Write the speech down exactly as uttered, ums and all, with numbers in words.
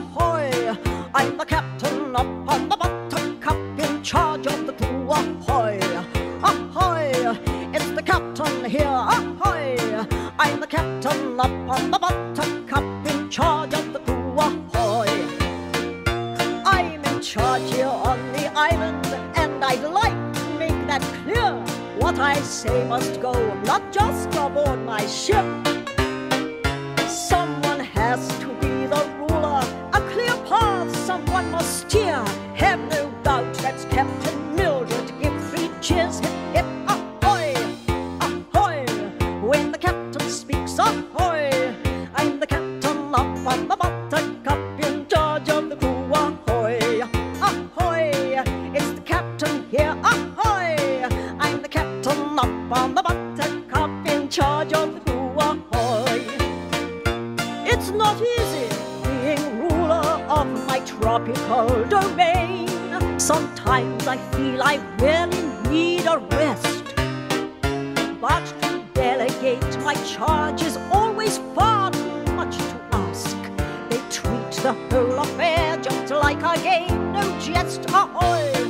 ahoy! I'm the captain up on the Buttercup, in charge of the crew, ahoy! Ahoy! It's the captain here, ahoy! I'm the captain up on the Buttercup, in charge of the crew, ahoy! I'm in charge here on the island, and I'd like to make that clear. What I say must go, not just aboard my ship. Someone has to be the ruler, a clear path someone must steer. Have no doubt that's Captain Mildred. Give three cheers, hip hip, ahoy, ahoy. When the captain speaks, ahoy, I'm the captain up on the Buttercup, in charge of the crew, ahoy, ahoy. It's the captain here, ahoy, I'm the captain up on the Buttercup, in charge of the crew, ahoy. It's not easy being ruler of my tropical domain. Sometimes I feel I really need a rest, but to delegate my charge is always far too much to ask. They treat the whole affair just like a game, no jest, ahoy!